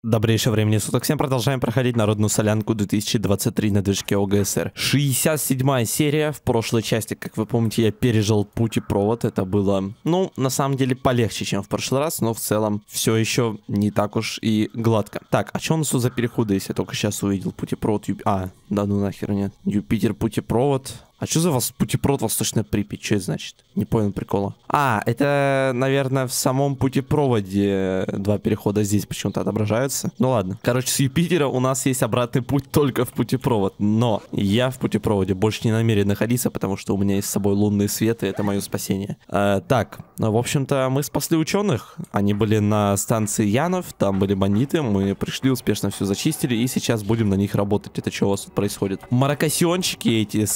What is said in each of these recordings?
Добрейшее времени суток. Всем продолжаем проходить народную солянку 2023 на движке ОГСР. 67-я серия. В прошлой части, как вы помните, я пережил путь и провод. Это было, ну, на самом деле полегче, чем в прошлый раз, но в целом все еще не так уж и гладко. Так, а что у нас тут за переходы, если я только сейчас увидел путепровод? Да ну нахер нет. Юпитер, путепровод. А что за вас путепровод Восточная Припять? Что это значит? Не понял прикола. Это, наверное, в самом путепроводе два перехода здесь почему-то отображаются. Ну ладно. Короче, с Юпитера у нас есть обратный путь только в путепровод. Но я в путепроводе больше не намерен находиться, потому что у меня есть с собой лунный свет, и это мое спасение. Так, в общем-то, мы спасли ученых. Они были на станции Янов, там были бандиты. Мы пришли, успешно все зачистили, и сейчас будем на них работать. Это что у вас тут происходит? Маракасиончики эти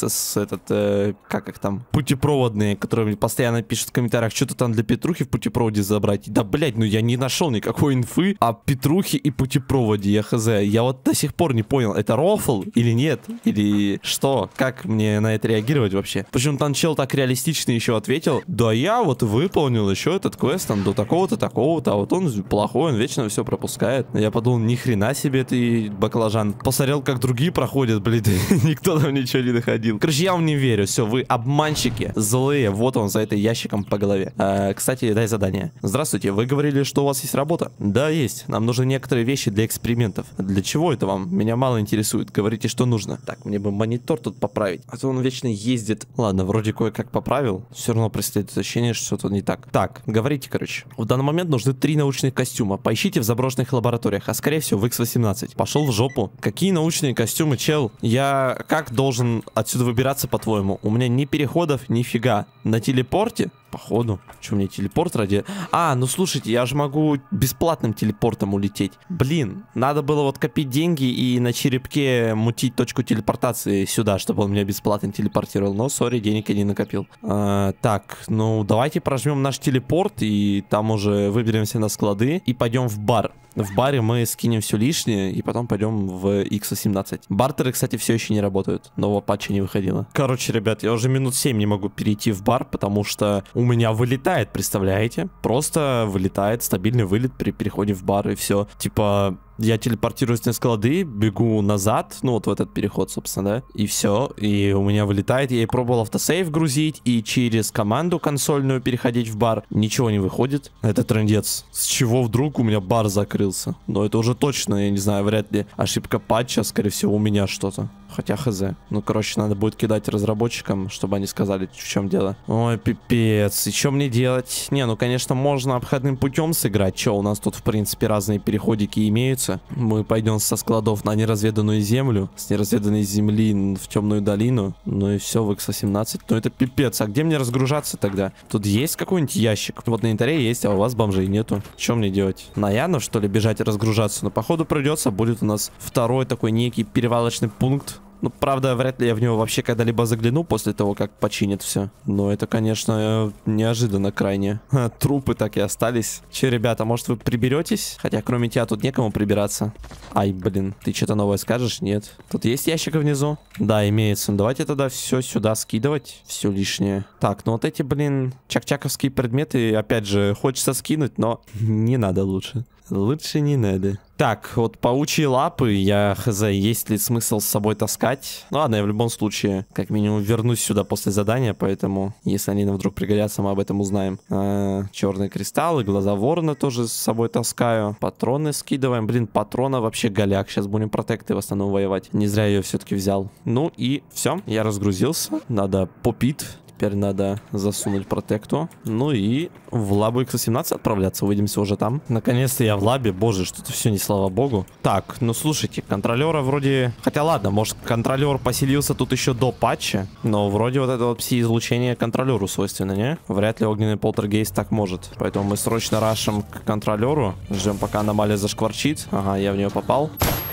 как их там, путепроводные, которые мне постоянно пишут в комментариях, что-то там для Петрухи в путепроводе забрать. Да, блять, ну я не нашел никакой инфы о Петрухе и путепроводе, я хз. Я вот до сих пор не понял, это рофл или нет? Или что? Как мне на это реагировать вообще? Причем там чел так реалистично еще ответил: да я вот выполнил еще этот квест там до такого-то, такого-то, а вот он плохой, он вечно все пропускает. Я подумал, ни хрена себе ты, баклажан. Посмотрел, как другие проходят, блин, никто там ничего не находил. Короче, я вам не верю, все, вы обманщики, злые, вот он за это ящиком по голове. Кстати, дай задание. Здравствуйте, вы говорили, что у вас есть работа? Да, есть. Нам нужны некоторые вещи для экспериментов. Для чего это вам? Меня мало интересует. Говорите, что нужно. Так, мне бы монитор тут поправить, а то он вечно ездит. Ладно, вроде кое-как поправил. Все равно преследует ощущение, что что-то не так. Так, говорите, короче. В данный момент нужны 3 научных костюма. Поищите в заброшенных лабораториях, а скорее всего в X18. Пошел в жопу. Какие научные костюмы, чел? Я как должен отсюда выбираться, по-твоему? У меня ни переходов, нифига. На телепорте? Походу. Что мне телепорт ради... ну слушайте, я же могу бесплатным телепортом улететь. Блин, надо было вот копить деньги и на черепке мутить точку телепортации сюда, чтобы он меня бесплатно телепортировал. Но, сори, денег я не накопил. Так, ну давайте прожмем наш телепорт и там уже выберемся на склады и пойдем в бар. В баре мы скинем все лишнее и потом пойдем в X18. Бартеры, кстати, все еще не работают. Нового патча не выходило. Короче, ребят, я уже минут 7 не могу перейти в бар, потому что у меня вылетает, представляете? Просто вылетает, стабильный вылет при переходе в бар и все. Типа... Я телепортируюсь на склады, бегу назад, ну вот в этот переход, собственно, да, и все, и у меня вылетает. Я и пробовал автосейв грузить, и через команду консольную переходить в бар. Ничего не выходит. Это трындец. С чего вдруг у меня бар закрылся? Но это уже точно, я не знаю, вряд ли ошибка патча, скорее всего, у меня что-то. Хотя хз. Ну, короче, надо будет кидать разработчикам, чтобы они сказали, в чем дело. Ой, пипец. И что мне делать? Не, ну, конечно, можно обходным путем сыграть. Че, у нас тут, в принципе, разные переходики имеются. Мы пойдем со складов на неразведанную землю. С неразведанной земли в темную долину. Ну и все, в X18. Ну, это пипец. А где мне разгружаться тогда? Тут есть какой-нибудь ящик? Вот на инвентаре есть, а у вас бомжей нету. Что мне делать? На Янов, что ли, бежать и разгружаться? Но, походу, придется. Будет у нас второй такой некий перевалочный пункт. Ну, правда, вряд ли я в него вообще когда-либо загляну после того, как починят все. Но это, конечно, неожиданно крайне. Трупы так и остались. Че, ребята, может вы приберетесь? Хотя кроме тебя тут некому прибираться. Ай, блин, ты что-то новое скажешь? Нет. Тут есть ящик внизу? Да, имеется. Давайте тогда все сюда скидывать. Все лишнее. Так, ну вот эти, блин, чак-чаковские предметы, опять же, хочется скинуть, но не надо лучше. Лучше не надо. Так, вот паучьи лапы, я хз, есть ли смысл с собой таскать? Ну ладно, я в любом случае, как минимум, вернусь сюда после задания, поэтому, если они нам вдруг пригодятся, мы об этом узнаем. Черные кристаллы, глаза ворона тоже с собой таскаю. Патроны скидываем. Блин, патрона вообще голяк. Сейчас будем протекты в основном воевать. Не зря я ее все-таки взял. Ну и все, я разгрузился. Надо попит. Теперь надо засунуть протекту. Ну и в лабу X18 отправляться. Увидимся уже там. Наконец-то я в лабе. Боже, что-то все не слава богу. Так, ну слушайте, контролера вроде... Хотя ладно, может контролер поселился тут еще до патча. Но вроде вот это вот пси-излучение контролеру свойственно, не? Вряд ли огненный полтергейст так может. Поэтому мы срочно рашим к контролеру. Ждем, пока аномалия зашкварчит. Ага, я в нее попал.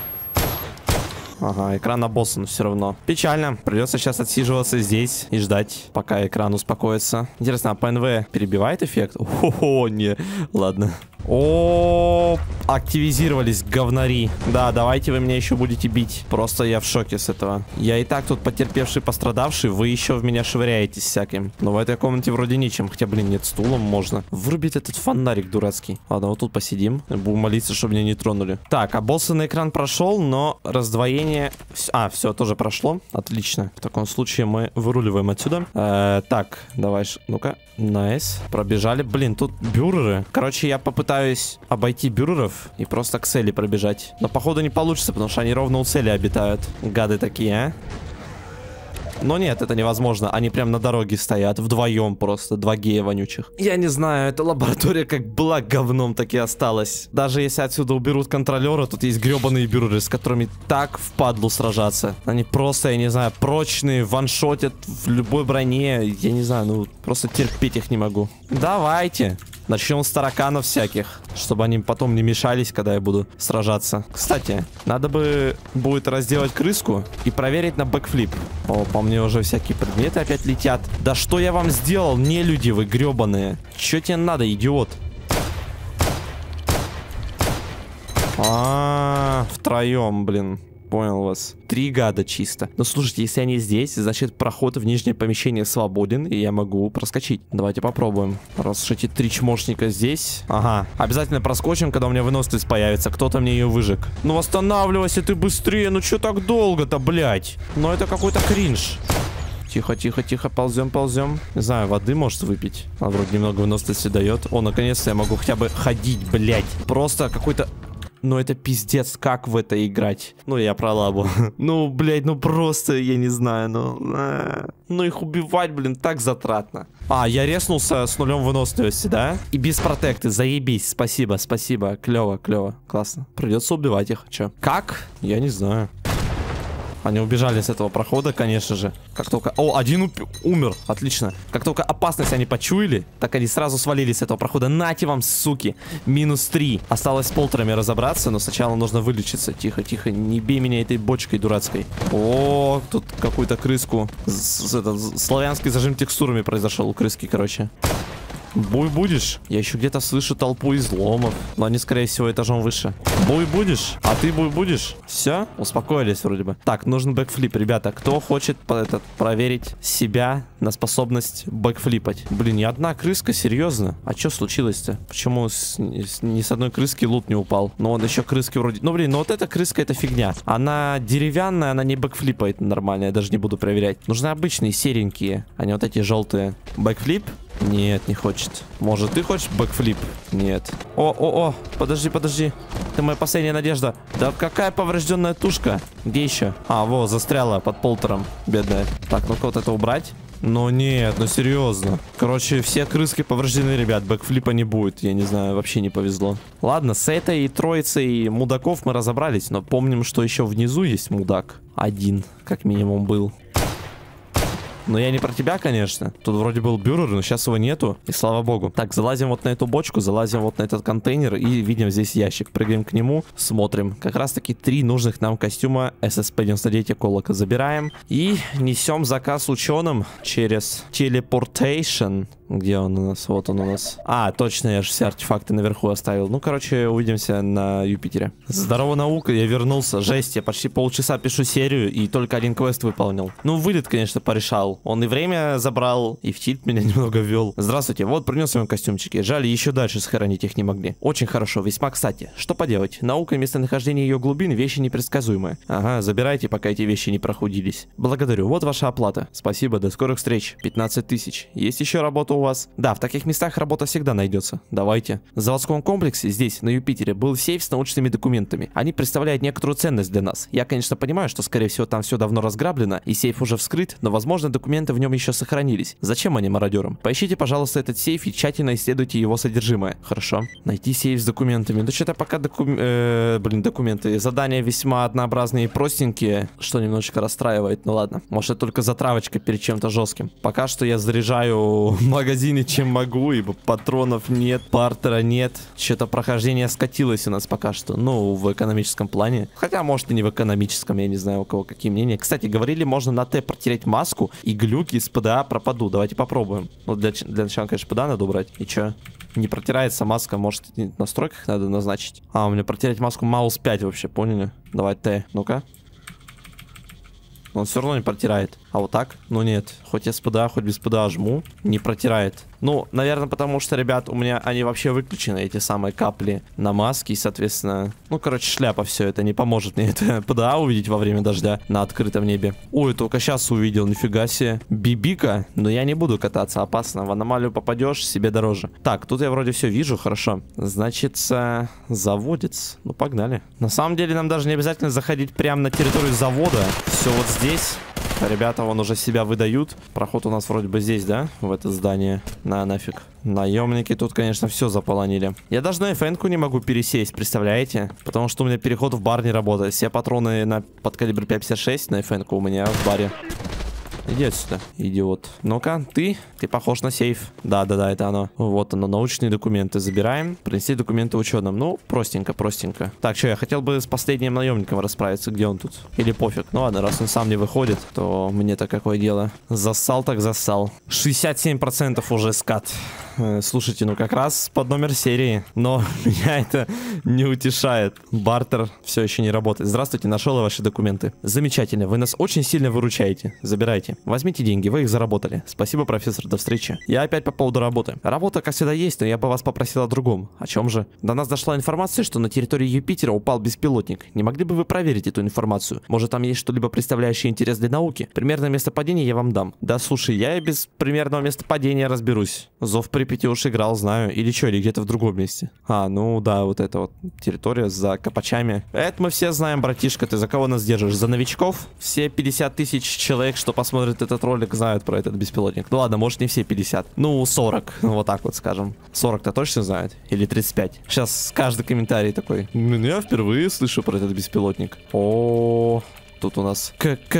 Ага, экран обоссан все равно. Печально. Придется сейчас отсиживаться здесь и ждать, пока экран успокоится. Интересно, а ПНВ перебивает эффект? О, не. Ладно. О, активизировались говнари. Да, давайте вы меня еще будете бить. Просто я в шоке с этого. Я и так тут потерпевший, пострадавший. Вы еще в меня швыряетесь всяким. Но в этой комнате вроде нечем. Хотя, блин, нет, стулом можно. Вырубить этот фонарик дурацкий. Ладно, вот тут посидим. Будем молиться, чтобы меня не тронули. Так, а босса на экран прошел, но раздвоение... А, все, тоже прошло. Отлично. В таком случае мы выруливаем отсюда. Так, давай, ну-ка. Найс. Пробежали. Блин, тут бюреры. Короче, я попытаюсь обойти бюреров и просто к цели пробежать. Но походу не получится, потому что они ровно у цели обитают. Гады такие, а? Но нет, это невозможно. Они прям на дороге стоят. Вдвоем просто. Два гея вонючих. Я не знаю, эта лаборатория как была говном, так и осталась. Даже если отсюда уберут контролера, тут есть гребаные бюреры, с которыми так впадлу сражаться. Они просто, я не знаю, прочные, ваншотят в любой броне. Я не знаю, ну просто терпеть их не могу. Давайте. Начнем с тараканов всяких, чтобы они потом не мешались, когда я буду сражаться. Кстати, надо бы будет разделать крыску и проверить на бэкфлип. О, по мне уже всякие предметы опять летят. Да что я вам сделал, не люди вы гребаные. Че тебе надо, идиот? Втроем, блин. Понял вас. 3 гада чисто. Но слушайте, если они здесь, значит проход в нижнее помещение свободен, и я могу проскочить. Давайте попробуем. Раз уж эти 3 чмошника здесь. Ага. Обязательно проскочим, когда у меня выносливость появится. Кто-то мне ее выжег. Ну останавливайся ты быстрее. Ну что так долго-то, блядь? Ну это какой-то кринж. Тихо, тихо, тихо, ползем, ползем. Не знаю, воды может выпить. Она вроде немного выносливости дает. О, наконец-то я могу хотя бы ходить, блядь. Просто какой-то... Ну это пиздец, как в это играть? Ну я про лабу. Ну, блядь, ну просто, я не знаю, ну их убивать, блин, так затратно. А, я резнулся с нулем выносливости, да? И без протекты, заебись, спасибо, спасибо. Клево, клево, классно. Придется убивать их, чё? Как? Я не знаю. Они убежали с этого прохода, конечно же. Как только... О, один умер. Отлично. Как только опасность они почуяли, так они сразу свалились с этого прохода. Нате вам, суки. -3. Осталось с полтерами разобраться, но сначала нужно вылечиться. Тихо, тихо. Не бей меня этой бочкой дурацкой. О, тут какую-то крыску. Славянский зажим текстурами произошел у крыски, короче. Буй будешь? Я еще где-то слышу толпу изломов. Но они, скорее всего, этажом выше. Буй будешь? А ты буй будешь? Все? Успокоились вроде бы. Так, нужен бэкфлип, ребята. Кто хочет проверить себя на способность бэкфлипать? Блин, ни одна крыска, серьезно? А что случилось-то? Почему ни с одной крыски лут не упал? Но он еще крыски вроде... Ну, блин, ну вот эта крыска, это фигня. Она деревянная, она не бэкфлипает нормально. Я даже не буду проверять. Нужны обычные, серенькие, а не вот эти желтые. Бэкфлип? Нет, не хочет. Может, ты хочешь бэкфлип? Нет. О, подожди, подожди. Ты моя последняя надежда. Да какая поврежденная тушка? Где еще? А, во, застряла под полтером. Бедная. Так, ну-ка вот это убрать. Ну нет, ну серьезно. Короче, все крыски повреждены, ребят. Бэкфлипа не будет. Я не знаю, вообще не повезло. Ладно, с этой троицей мудаков мы разобрались. Но помним, что еще внизу есть мудак. Один, как минимум, был. Но я не про тебя, конечно. Тут вроде был бюрер, но сейчас его нету. И слава богу. Так, залазим вот на эту бочку, залазим вот на этот контейнер и видим здесь ящик. Прыгаем к нему, смотрим. Как раз таки 3 нужных нам костюма SCP-99 Эколога забираем. И несем заказ ученым через телепортейшн. Где он у нас? Вот он у нас. А, точно, я же все артефакты наверху оставил. Ну, короче, увидимся на Юпитере. Здорово, наука, я вернулся. Жесть, я почти полчаса пишу серию и только 1 квест выполнил. Ну, вылет, конечно, порешал. Он и время забрал, и в тильт меня немного ввел. Здравствуйте, вот принес вам костюмчики. Жаль, еще дальше сохранить их не могли. Очень хорошо, весьма кстати. Что поделать? Наука и местонахождение ее глубин вещи непредсказуемые. Ага, забирайте, пока эти вещи не прохудились. Благодарю, вот ваша оплата. Спасибо, до скорых встреч. 15 тысяч. Есть еще работа у вас? Да, в таких местах работа всегда найдется. Давайте. В заводском комплексе здесь, на Юпитере, был сейф с научными документами. Они представляют некоторую ценность для нас. Я, конечно, понимаю, что, скорее всего, там все давно разграблено, и сейф уже вскрыт, но, возможно, документы в нем еще сохранились. Зачем они мародерам? Поищите, пожалуйста, этот сейф и тщательно исследуйте его содержимое. Хорошо. Найти сейф с документами. Да что-то пока документы. Задания весьма однообразные и простенькие, что немножечко расстраивает. Ну ладно. Может, это только затравочка перед чем-то жестким. Пока что я заряжаю магазине, чем могу, ибо патронов нет, бартера нет. Что-то прохождение скатилось у нас пока что. Ну, в экономическом плане. Хотя, может, и не в экономическом, я не знаю, у кого какие мнения. Кстати, говорили, можно на Т протереть маску, и глюки с ПДА пропадут. Давайте попробуем. Ну, для начала, конечно, ПДА надо убрать. И чё? Не протирается маска, может, в настройках надо назначить. А, у меня протереть маску маус 5 вообще, поняли? Давай Т, ну-ка. Он все равно не протирает. А вот так? Ну нет. Хоть я с ПДА, хоть без ПДА жму, не протирает. Ну, наверное, потому что, ребят, у меня они вообще выключены, эти самые капли на маске. И, соответственно, ну, короче, шляпа все это. Не поможет мне это ПДА увидеть во время дождя на открытом небе. Ой, только сейчас увидел, нифига себе. Бибика. Но я не буду кататься, опасно. В аномалию попадешь, себе дороже. Так, тут я вроде все вижу, хорошо. Значит, заводец. Ну, погнали. На самом деле, нам даже не обязательно заходить прямо на территорию завода. Все вот здесь. Ребята вон уже себя выдают. Проход у нас вроде бы здесь, да? В это здание. Нафиг. Наемники тут, конечно, все заполонили. Я даже на FN-ку не могу пересесть, представляете? Потому что у меня переход в бар не работает. Все патроны под калибр 5.56 на FN-ку у меня в баре. Иди отсюда, идиот. Ну-ка, ты похож на сейф. Да-да-да, это оно. Вот оно, научные документы забираем. Принести документы ученым. Ну, простенько. Так, что, я хотел бы с последним наемником расправиться. Где он тут? Или пофиг? Ну ладно, раз он сам не выходит, то мне-то какое дело. Зассал так зассал. 67% уже скат. Слушайте, ну как раз под номер серии. Но меня это не утешает. Бартер все еще не работает. Здравствуйте, нашел ваши документы. Замечательно, вы нас очень сильно выручаете. Забирайте. Возьмите деньги, вы их заработали. Спасибо, профессор, до встречи. Я опять по поводу работы. Работа, как всегда, есть, но я бы вас попросил о другом. О чем же? До нас дошла информация, что на территории Юпитера упал беспилотник. Не могли бы вы проверить эту информацию? Может, там есть что-либо представляющее интерес для науки? Примерное место падения я вам дам. Да, слушай, я и без примерного места падения разберусь. Зов Припяти уж играл, знаю. Или что, или где-то в другом месте. А, ну да, вот эта вот территория за Копачами. Это мы все знаем, братишка. Ты за кого нас держишь? За новичков? Все 50 тысяч человек, что посмотрят этот ролик, знают про этот беспилотник. Ну ладно, может не все 50. Ну, 40. Вот так вот скажем. 40-то точно знают? Или 35? Сейчас каждый комментарий такой. Я впервые слышу про этот беспилотник. О, тут у нас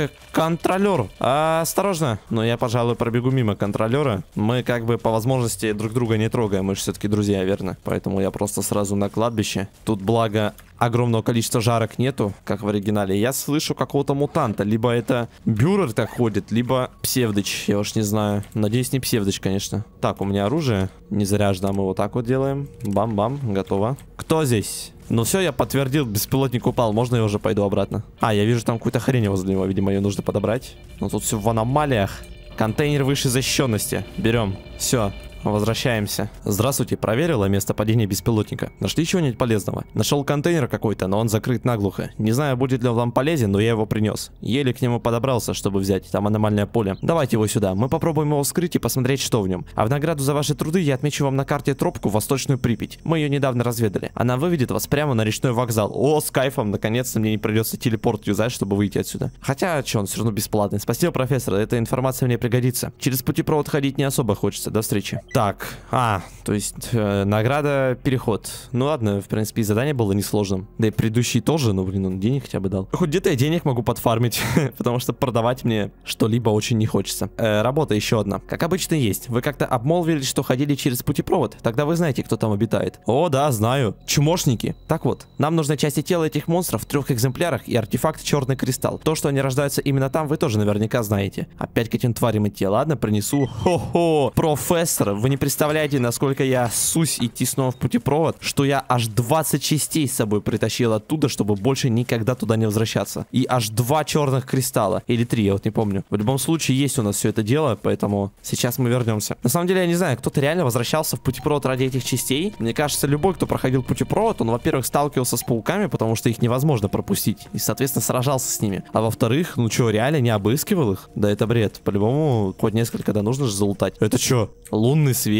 контролер. Осторожно. Но я, пожалуй, пробегу мимо контролера. Мы как бы по возможности друг друга не трогаем. Мы же все-таки друзья, верно? Поэтому я просто сразу на кладбище. Тут, благо, огромного количества жарок нету, как в оригинале. Я слышу какого-то мутанта. Либо это Бюрер так ходит, либо Псевдыч. Я уж не знаю. Надеюсь, не Псевдыч, конечно. Так, у меня оружие не заряжено. Мы вот так вот делаем. Бам-бам. Готово. Кто здесь? Ну все, я подтвердил, беспилотник упал. Можно я уже пойду обратно? А, я вижу там какую-то хрень возле него. Видимо, ее нужно подобрать. Но тут все в аномалиях. Контейнер высшей защищенности. Берем. Все. Возвращаемся. Здравствуйте, проверила место падения беспилотника. Нашли чего-нибудь полезного? Нашел контейнер какой-то, но он закрыт наглухо. Не знаю, будет ли он вам полезен, но я его принес. Еле к нему подобрался, чтобы взять. Там аномальное поле. Давайте его сюда. Мы попробуем его вскрыть и посмотреть, что в нем. А в награду за ваши труды я отмечу вам на карте тропку в Восточную Припять. Мы ее недавно разведали. Она выведет вас прямо на речной вокзал. О, с кайфом. Наконец-то мне не придется телепорт юзать, чтобы выйти отсюда. Хотя, что, он все равно бесплатный. Спасибо, профессор. Эта информация мне пригодится. Через путепровод ходить не особо хочется. До встречи. Так, то есть награда переход. Ну ладно, в принципе, и задание было несложным. Да и предыдущий тоже, но, блин, он денег хотя бы дал. Хоть где-то я денег могу подфармить, потому что продавать мне что-либо очень не хочется. Работа еще одна. Как обычно есть. Вы как-то обмолвились, что ходили через путепровод. Тогда вы знаете, кто там обитает. О, да, знаю. Чмошники. Так вот, нам нужны части тела этих монстров в 3 экземплярах и артефакт Черный Кристалл. То, что они рождаются именно там, вы тоже наверняка знаете. Опять к этим тварям идти. Ладно, принесу. Хо-хо. Профессор, вы не представляете, насколько я сусь идти снова в путепровод, что я аж 20 частей с собой притащил оттуда, чтобы больше никогда туда не возвращаться. И аж 2 черных кристалла. Или 3, я вот не помню. В любом случае, есть у нас все это дело, поэтому сейчас мы вернемся. На самом деле, я не знаю, кто-то реально возвращался в путепровод ради этих частей. Мне кажется, любой, кто проходил путепровод, он, во-первых, сталкивался с пауками, потому что их невозможно пропустить. И, соответственно, сражался с ними. А во-вторых, ну что, реально не обыскивал их? Да это бред. По-любому, хоть несколько, да нужно же залутать. Это что, лунный свет?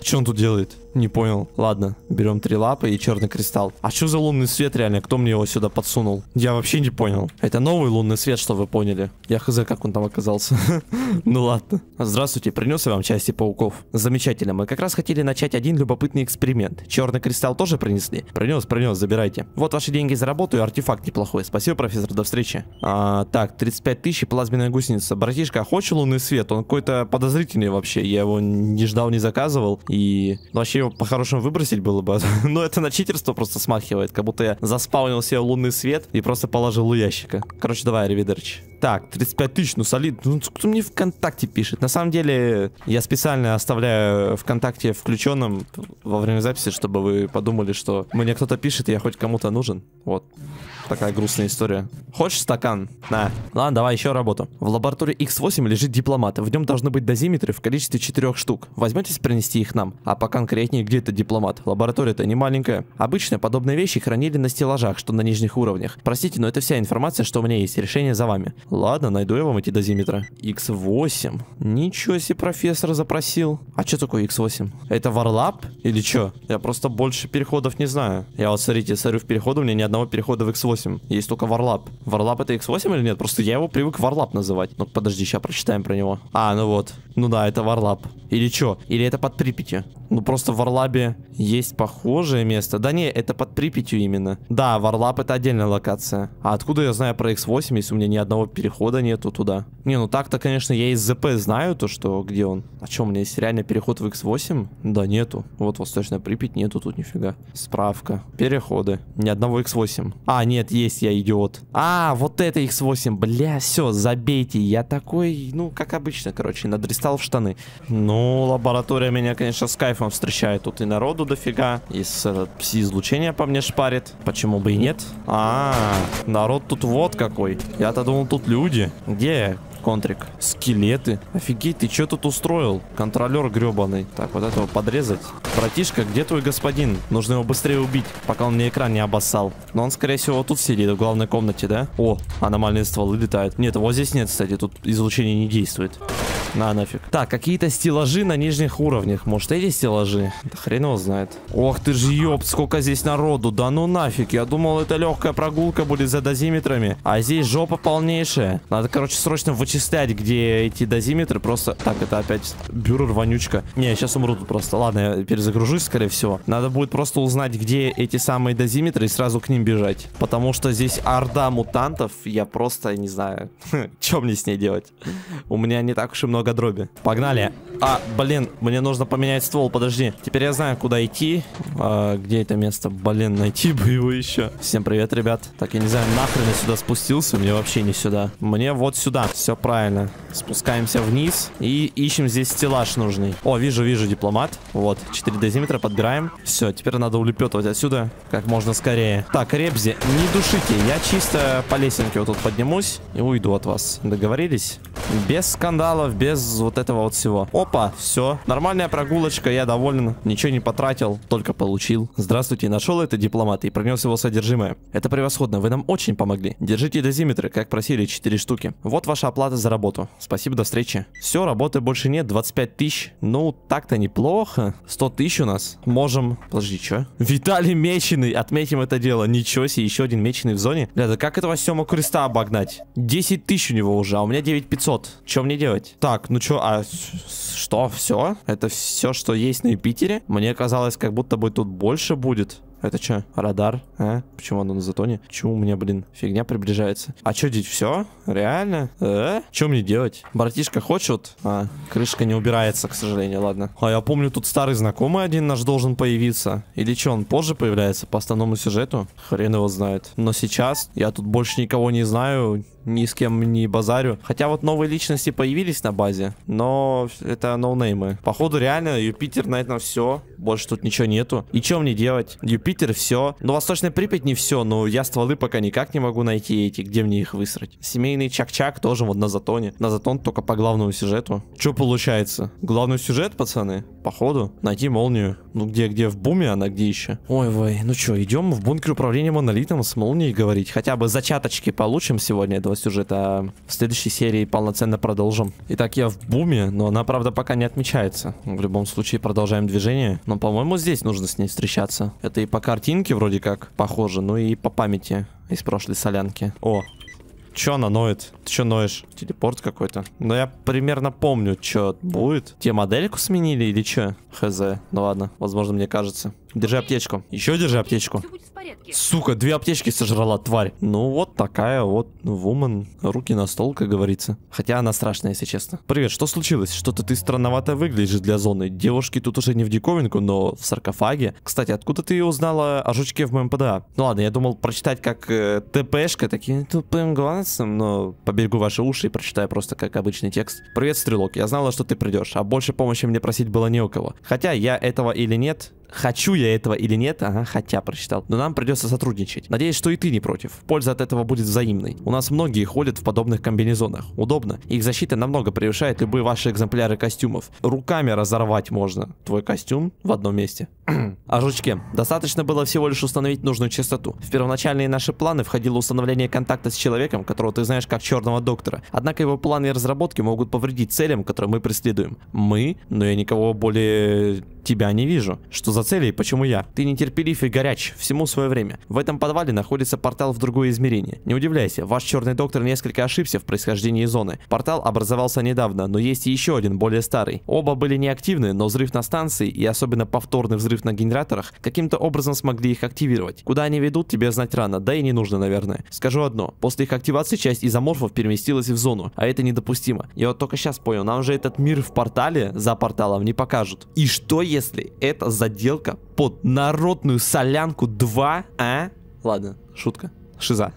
Что он тут делает? Не понял. Ладно, берем 3 лапы и черный кристалл. А что за лунный свет реально? Кто мне его сюда подсунул? Я вообще не понял. Это новый лунный свет, что вы поняли. Я хз, как он там оказался. Ну ладно. Здравствуйте, принес я вам части пауков. Замечательно, мы как раз хотели начать один любопытный эксперимент. Черный кристалл тоже принесли? Принес, забирайте. Вот ваши деньги за работу и артефакт неплохой. Спасибо, профессор, до встречи. Так, 35 тысяч и плазменная гусеница. Братишка, а хочешь лунный свет? Он какой-то подозрительный вообще. Я его не ждал, не заказывал. И вообще его по-хорошему выбросить было бы. Но это на читерство просто смахивает. Как будто я заспаунил себе лунный свет и просто положил у ящика. Короче, давай, аривидерчи. Так, 35 тысяч, ну солид. Ну, кто мне ВКонтакте пишет? На самом деле, я специально оставляю ВКонтакте включенным во время записи, чтобы вы подумали, что мне кто-то пишет, и я хоть кому-то нужен. Вот. Такая грустная история. Хочешь стакан? На. Ладно, давай еще работу. В лаборатории X8 лежит дипломат. В нем должны быть дозиметры в количестве 4 штук. Возьметесь принести их нам? А поконкретнее, где это дипломат? Лаборатория-то не маленькая. Обычно подобные вещи хранили на стеллажах, что на нижних уровнях. Простите, но это вся информация, что у меня есть. Решение за вами. Ладно, найду я вам эти дозиметры. X8. Ничего себе, профессор запросил. А что такое X8? Это варлап? Или что? Я просто больше переходов не знаю. Я вот, смотрите, смотрю в переходы, у меня ни одного перехода в X8. Есть только варлап. Варлап это X8 или нет? Просто я его привык варлап называть. Ну подожди, сейчас прочитаем про него. А, ну вот. Ну да, это варлап. Или что? Или это под Припятью? Ну просто в Варлабе есть похожее место. Да не, это под Припятью именно. Да, Варлап это отдельная локация. А откуда я знаю про X8, если у меня ни одного перехода нету туда? Не, ну так-то, конечно, я из ЗП знаю то, что где он. А что, у меня есть реально переход в X8? Да нету. Вот Восточная Припять, нету тут нифига. Справка. Переходы. Ни одного X8. А, нет, есть, я идиот. А, вот это X8. Бля, все, забейте. Я такой, ну, как обычно, короче, надристал в штаны. Ну, лаборатория меня, конечно, с кайфом встречает. Тут и народу дофига. И пси-излучение по мне шпарит. Почему бы и нет? Народ тут вот какой. Я-то думал, тут люди. Где контрик? Скелеты. Офигеть, ты что тут устроил? Контролер гребаный. Так, вот этого подрезать. Братишка, где твой господин? Нужно его быстрее убить, пока он мне экран не обоссал. Но он, скорее всего, вот тут сидит, в главной комнате, да? О, аномальные стволы летают. Нет, вот здесь нет, кстати, тут излучение не действует. На, нафиг. Так, какие-то стеллажи на нижних уровнях. Может, эти стеллажи? Да хрен его знает. Ох ты ж, ёпт, сколько здесь народу. Да ну нафиг. Я думал, это легкая прогулка будет за дозиметрами. А здесь жопа полнейшая. Надо, короче, срочно вычислять, где эти дозиметры. Просто... Так, это опять бюрер, вонючка. Не, я сейчас умру тут просто. Ладно, я перезагружусь, скорее всего. Надо будет просто узнать, где эти самые дозиметры и сразу к ним бежать. Потому что здесь орда мутантов. Я просто не знаю, что мне с ней делать. У меня не так уж и много дроби. Погнали. А, блин, мне нужно поменять ствол, подожди. Теперь я знаю, куда идти. Где это место? Блин, найти бы его еще. Всем привет, ребят. Так, я не знаю, нахрен я сюда спустился. Мне вообще не сюда. Мне вот сюда. Все правильно. Спускаемся вниз и ищем здесь стеллаж нужный. О, вижу дипломат. Вот, 4 дозиметра подбираем. Все, теперь надо улепетывать отсюда как можно скорее. Так, Ребзи, не душите. Я чисто по лесенке вот тут поднимусь и уйду от вас. Договорились? Без скандалов, без вот этого вот всего. Опа, все. Нормальная прогулочка, я доволен. Ничего не потратил, только получил. Здравствуйте, нашел это дипломат и принес его содержимое. Это превосходно, вы нам очень помогли. Держите дозиметры, как просили, 4 штуки. Вот ваша оплата за работу. Спасибо, до встречи. Все, работы больше нет, 25 тысяч. Ну, так-то неплохо. 100 тысяч у нас. Можем... Подожди, что? Виталий Меченый, отметим это дело. Ничего себе, еще один Меченый в зоне. Бля, да как этого Сему Креста обогнать? 10 тысяч у него уже, а у меня 9500. Что мне делать? Так, ну что, что, все? Это все, что есть на Юпитере? Мне казалось, как будто бы тут больше будет. Это что, радар? А? Почему он на затоне? Почему у меня, блин, фигня приближается? А что, здесь все? Реально? Что мне делать? Братишка хочет? Крышка не убирается, к сожалению, ладно. А я помню, тут старый знакомый один наш должен появиться. Или что, он позже появляется по основному сюжету? Хрен его знает. Но сейчас я тут больше никого не знаю, ни с кем не базарю. Хотя вот новые личности появились на базе, но это ноунеймы. Походу реально Юпитер на этом все. Больше тут ничего нету. И что мне делать? Юпитер все. Ну, Восточная Припять не все, но я стволы пока никак не могу найти эти. Где мне их высрать? Семейный Чак-Чак тоже вот на Затоне. На Затон только по главному сюжету. Что получается? Главный сюжет, пацаны? Походу. Найти молнию. Ну, где в буме она, где еще? Ой, ну что, идем в бункер управления монолитом с молнией говорить. Хотя бы зачаточки получим сегодня, этого сюжета. В следующей серии полноценно продолжим. Итак, я в буме, но она, правда, пока не отмечается. В любом случае, продолжаем движение. Но, по-моему, здесь нужно с ней встречаться. Это и по картинке вроде как похоже, ну и по памяти из прошлой солянки. О, чё она ноет? Ты чё ноешь? Телепорт какой-то. Но я примерно помню, чё будет. Те модельку сменили или чё? Хз. Ну ладно, возможно, мне кажется. Держи аптечку. Еще держи аптечку. Сука, 2 аптечки сожрала, тварь. Ну вот такая вот вумен. Руки на стол, как говорится. Хотя она страшная, если честно. Привет, что случилось? Что-то ты странновато выглядишь для зоны. Девушки тут уже не в диковинку, но в саркофаге. Кстати, откуда ты узнала о жучке в моем ПДА? Ну ладно, я думал прочитать как ТПшка, таким тупым голосом, но поберегу ваши уши и прочитаю просто как обычный текст. Привет, стрелок, я знала, что ты придешь, а больше помощи мне просить было не у кого. Хотя я этого или нет... Хочу я этого или нет, ага, хотя прочитал. Но нам придется сотрудничать. Надеюсь, что и ты не против. Польза от этого будет взаимной. У нас многие ходят в подобных комбинезонах. Удобно. Их защита намного превышает любые ваши экземпляры костюмов. Руками разорвать можно твой костюм в одном месте. О жучке. Достаточно было всего лишь установить нужную частоту. В первоначальные наши планы входило установление контакта с человеком, которого ты знаешь как черного доктора. Однако его планы и разработки могут повредить целям, которые мы преследуем. Мы? Но я никого более тебя не вижу. Что за цели и почему я? Ты нетерпелив и горяч. Всему свое время. В этом подвале находится портал в другое измерение. Не удивляйся, ваш черный доктор несколько ошибся в происхождении зоны. Портал образовался недавно, но есть и еще один, более старый. Оба были неактивны, но взрыв на станции и особенно повторный взрыв на генераторах каким-то образом смогли их активировать. Куда они ведут, тебе знать рано, да и не нужно, наверное. Скажу одно, после их активации часть изоморфов переместилась в зону, а это недопустимо. Я вот только сейчас понял, нам же этот мир в портале, за порталом, не покажут. И что если это заделка под народную солянку 2, а? Ладно, шутка. Шиза.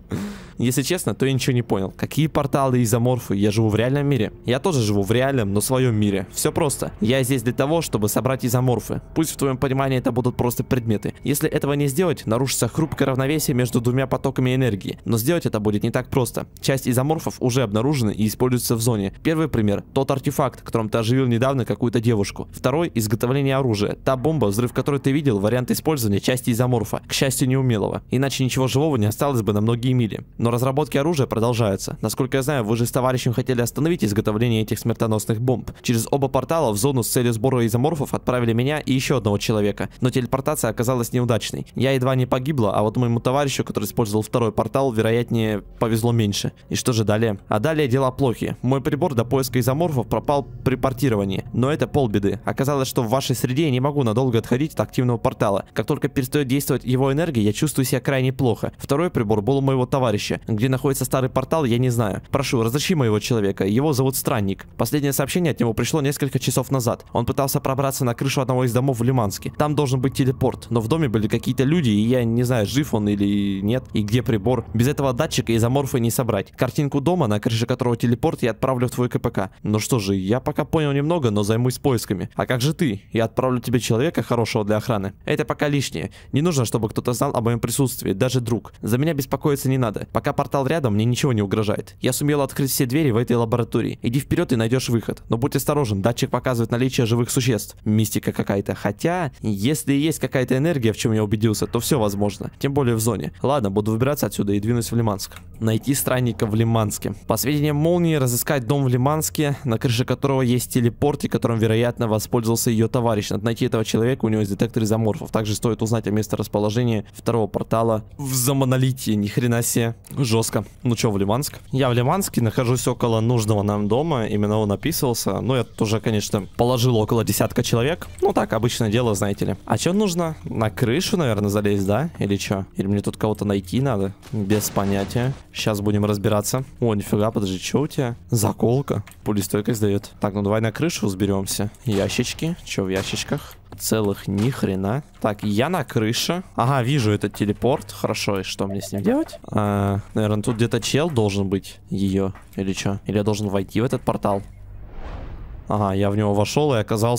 Если честно, то я ничего не понял. Какие порталы и изоморфы? Я живу в реальном мире. Я тоже живу в реальном, но своем мире. Все просто. Я здесь для того, чтобы собрать изоморфы. Пусть в твоем понимании это будут просто предметы. Если этого не сделать, нарушится хрупкое равновесие между двумя потоками энергии. Но сделать это будет не так просто. Часть изоморфов уже обнаружены и используются в зоне. Первый пример. Тот артефакт, которым ты оживил недавно какую-то девушку. Второй. Изготовление оружия. Та бомба, взрыв которой ты видел, вариант использования части изоморфа. К счастью, неумелого. Иначе ничего живого не осталось бы на многие мили. Но разработки оружия продолжаются. Насколько я знаю, вы же с товарищем хотели остановить изготовление этих смертоносных бомб. Через оба портала в зону с целью сбора изоморфов отправили меня и еще одного человека. Но телепортация оказалась неудачной. Я едва не погибла, а вот моему товарищу, который использовал второй портал, вероятнее, повезло меньше. И что же далее? А далее дела плохи. Мой прибор до поиска изоморфов пропал при портировании. Но это полбеды. Оказалось, что в вашей среде я не могу надолго отходить от активного портала. Как только перестает действовать его энергия, я чувствую себя крайне плохо. Второй прибор был у моего товарища. Где находится старый портал, я не знаю. Прошу, разыщи моего человека. Его зовут Странник. Последнее сообщение от него пришло несколько часов назад. Он пытался пробраться на крышу одного из домов в Лиманске. Там должен быть телепорт, но в доме были какие-то люди, и я не знаю, жив он или нет, и где прибор. Без этого датчика изоморфы не собрать. Картинку дома, на крыше которого телепорт, я отправлю в твой КПК. Ну что же, я пока понял немного, но займусь поисками. А как же ты? Я отправлю тебе человека хорошего для охраны. Это пока лишнее. Не нужно, чтобы кто-то знал о моем присутствии, даже друг. За меня беспокоиться не надо. Пока портал рядом, мне ничего не угрожает. Я сумел открыть все двери в этой лаборатории. Иди вперед и найдешь выход. Но будь осторожен, датчик показывает наличие живых существ. Мистика какая-то. Хотя, если есть какая-то энергия, в чем я убедился, то все возможно. Тем более в зоне. Ладно, буду выбираться отсюда и двинусь в Лиманск. Найти странника в Лиманске. По сведениям Молнии, разыскать дом в Лиманске, на крыше которого есть телепорт, и которым, вероятно, воспользовался ее товарищ. Надо найти этого человека, у него есть детектор изоморфов. Также стоит узнать о месторасположении второго портала в Замонолитии. Ни хрена себе. Жестко. Ну что, в Лиманск? Я в Лиманске, нахожусь около нужного нам дома. Именно он описывался. Ну, я тут уже, конечно, положил около 10 человек. Ну, так, обычное дело, знаете ли. А что нужно? На крышу, наверное, залезть, да? Или что? Или мне тут кого-то найти надо? Без понятия. Сейчас будем разбираться. О, нифига, подожди, что у тебя? Заколка. Пулестойкость дает. Так, ну давай на крышу взберемся. Ящички. Что в ящичках? Целых ни хрена. Так, я на крыше. Ага, вижу этот телепорт. Хорошо, и что мне с ним делать? Наверное, тут где-то чел должен быть. Ее. Или что? Или я должен войти в этот портал? Ага, я в него вошел и оказался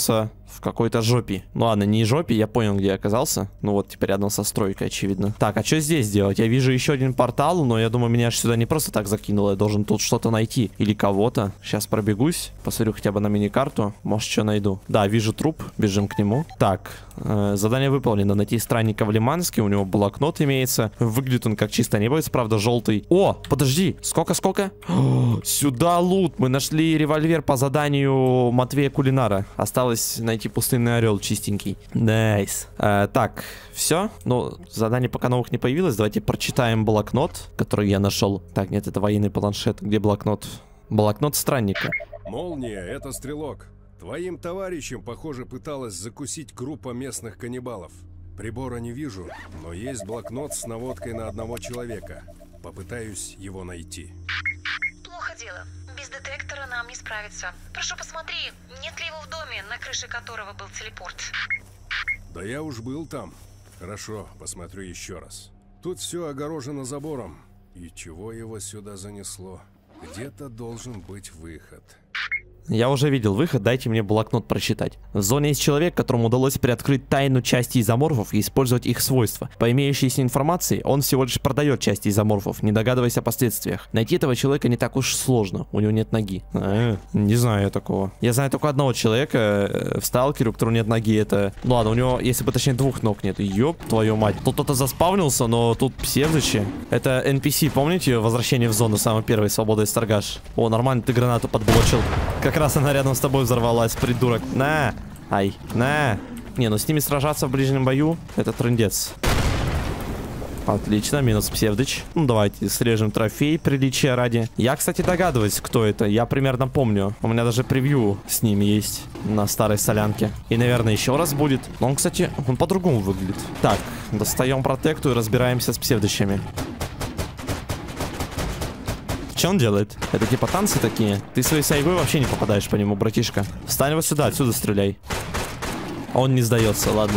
в какой-то жопе. Ну ладно, не жопе, я понял, где я оказался. Ну вот, теперь рядом со стройкой, очевидно. Так, а что здесь делать? Я вижу еще один портал, но я думаю, меня аж сюда не просто так закинуло. Я должен тут что-то найти. Или кого-то. Сейчас пробегусь, посмотрю хотя бы на миникарту. Может, что найду. Да, вижу труп, бежим к нему. Так, задание выполнено. Найти странника в Лиманске, у него блокнот имеется. Выглядит он как чисто небо, правда, желтый. О, подожди, сколько? Сюда лут. Мы нашли револьвер по заданию Матвея Кулинара. Осталось найти пустынный орел чистенький. Найс. Так, все. Ну, заданий пока новых не появилось. Давайте прочитаем блокнот, который я нашел. Так, нет, это военный планшет. Где блокнот? Блокнот странника. Молния, это стрелок. Твоим товарищем, похоже, пыталась закусить группа местных каннибалов. Прибора не вижу, но есть блокнот с наводкой на одного человека. Попытаюсь его найти. Плохо дело. Без детектора нам не справиться. Прошу, посмотри, нет ли его в доме, на крыше которого был телепорт. Да я уж был там. Хорошо, посмотрю еще раз. Тут все огорожено забором. И чего его сюда занесло? Где-то должен быть выход. Я уже видел выход, дайте мне блокнот прочитать. В зоне есть человек, которому удалось приоткрыть тайну части изоморфов и использовать их свойства. По имеющейся информации, он всего лишь продает части изоморфов, не догадываясь о последствиях. Найти этого человека не так уж сложно, у него нет ноги. Не знаю я такого. Я знаю только одного человека в сталкере, у которого нет ноги, это... Ну ладно, у него, если бы точнее, двух ног нет. Ёб твою мать. Тут кто-то заспавнился, но тут псевдочи. Это NPC, помните, возвращение в зону, самый первый, свобода из торгаш. О, нормально, ты гранату подблочил. Как раз она рядом с тобой взорвалась, придурок. На! Ай, на! Не, ну с ними сражаться в ближнем бою, это трындец. Отлично, минус псевдыч. Ну, давайте срежем трофей, приличия ради. Я, кстати, догадываюсь, кто это. Я примерно помню. У меня даже превью с ним есть на старой солянке. И, наверное, еще раз будет. Но он, кстати, он по-другому выглядит. Так, достаем протекту и разбираемся с псевдычами. Что он делает? Это типа танцы такие? Ты своей сайгой вообще не попадаешь по нему, братишка. Встань вот сюда, отсюда стреляй. Он не сдается, ладно.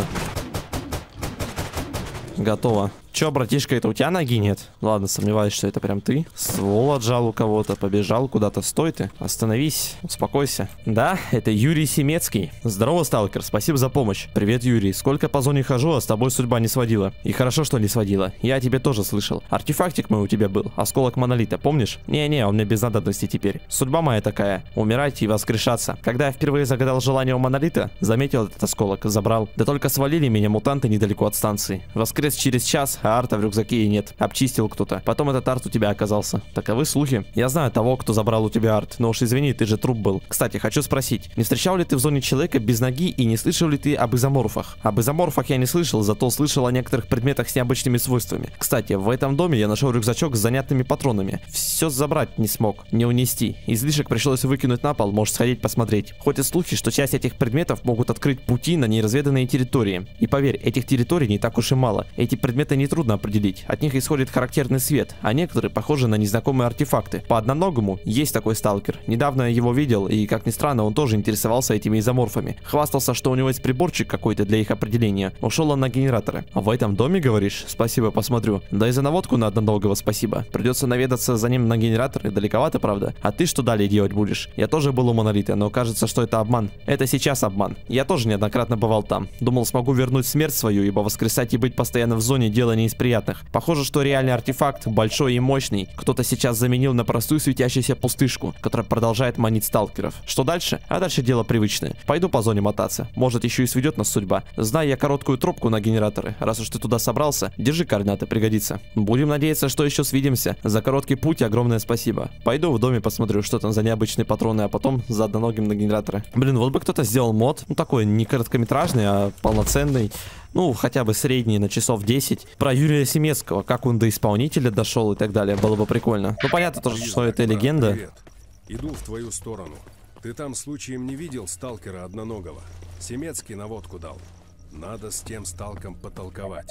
Готово. Че, братишка, это у тебя ноги нет? Ладно, сомневаюсь, что это прям ты. Ствол отжал у кого-то, побежал куда-то. Стой ты, остановись, успокойся. Да, это Юрий Семецкий. Здорово, сталкер, спасибо за помощь. Привет, Юрий. Сколько по зоне хожу, а с тобой судьба не сводила. И хорошо, что не сводила. Я о тебе тоже слышал. Артефактик мой у тебя был, осколок монолита, помнишь? Не-не, он мне без надобности теперь. Судьба моя такая, умирать и воскрешаться. Когда я впервые загадал желание у монолита, заметил этот осколок, забрал. Да только свалили меня мутанты недалеко от станции. Воскрес через час, а арта в рюкзаке и нет. Обчистил кто-то. Потом этот арт у тебя оказался. Таковы слухи. Я знаю того, кто забрал у тебя арт. Но уж извини, ты же труп был. Кстати, хочу спросить. Не встречал ли ты в зоне человека без ноги и не слышал ли ты об изоморфах? Об изоморфах я не слышал, зато слышал о некоторых предметах с необычными свойствами. Кстати, в этом доме я нашел рюкзачок с занятными патронами. Все забрать не смог. Не унести. Излишек пришлось выкинуть на пол. Можешь сходить посмотреть. Ходят слухи, что часть этих предметов могут открыть пути на неразведанные территории. И поверь, этих территорий не так уж и мало. Эти предметы нетрудно определить. От них исходит характерный свет, а некоторые похожи на незнакомые артефакты. По одноногому есть такой сталкер. Недавно я его видел, и, как ни странно, он тоже интересовался этими изоморфами. Хвастался, что у него есть приборчик какой-то для их определения. Ушел он на генераторы. А в этом доме, говоришь? Спасибо, посмотрю. Да и за наводку на одноногого спасибо. Придется наведаться за ним на генераторы. Далековато, правда? А ты что далее делать будешь? Я тоже был у монолита, но кажется, что это обман. Это сейчас обман. Я тоже неоднократно бывал там. Думал, смогу вернуть смерть свою, ибо воскресать и быть постоянно в зоне дело не из приятных. Похоже, что реальный артефакт, большой и мощный, кто-то сейчас заменил на простую светящуюся пустышку, которая продолжает манить сталкеров. Что дальше? А дальше дело привычное. Пойду по зоне мотаться. Может, еще и сведет нас судьба. Знаю я короткую тропку на генераторы. Раз уж ты туда собрался, держи координаты, пригодится. Будем надеяться, что еще свидимся. За короткий путь огромное спасибо. Пойду в доме посмотрю, что там за необычные патроны, а потом за одноногим на генераторы. Блин, вот бы кто-то сделал мод, ну такой не короткометражный, а полноценный. Ну, хотя бы средний на часов 10. Про Юрия Семецкого, как он до исполнителя дошел и так далее. Было бы прикольно. Ну, понятно тоже, что это легенда. Привет. Иду в твою сторону. Ты там случаем не видел сталкера одноногого? Семецкий наводку дал. Надо с тем сталком потолковать.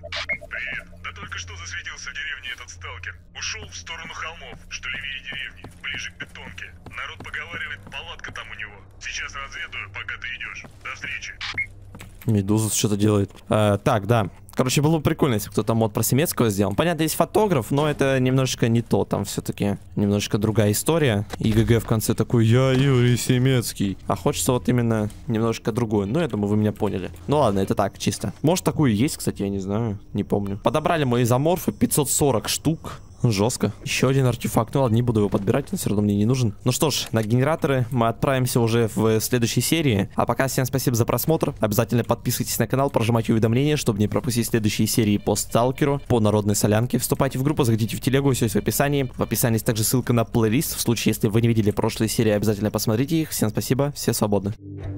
Привет. Да только что засветился в деревне этот сталкер. Ушел в сторону холмов, что левее деревни, ближе к бетонке. Народ поговаривает, палатка там у него. Сейчас разведаю, пока ты идешь. До встречи. Медуза что-то делает. Так, да. Короче, было бы прикольно, если кто-то мод про Семецкого сделал. Понятно, есть фотограф, но это немножечко не то. Там все-таки немножечко другая история. И ГГ в конце такой: я Юрий Семецкий. А хочется вот именно немножко другое. Ну, я думаю, вы меня поняли. Ну ладно, это так, чисто. Может, такую есть, кстати, я не знаю. Не помню. Подобрали мы изоморфы 540 штук. Жестко. Еще один артефакт. Ну ладно, не буду его подбирать, он все равно мне не нужен. Ну что ж, на генераторы мы отправимся уже в следующей серии. А пока всем спасибо за просмотр. Обязательно подписывайтесь на канал, прожимайте уведомления, чтобы не пропустить следующие серии по Сталкеру, по Народной Солянке. Вступайте в группу, заходите в телегу, все есть в описании. В описании есть также ссылка на плейлист. В случае, если вы не видели прошлые серии, обязательно посмотрите их. Всем спасибо, все свободны.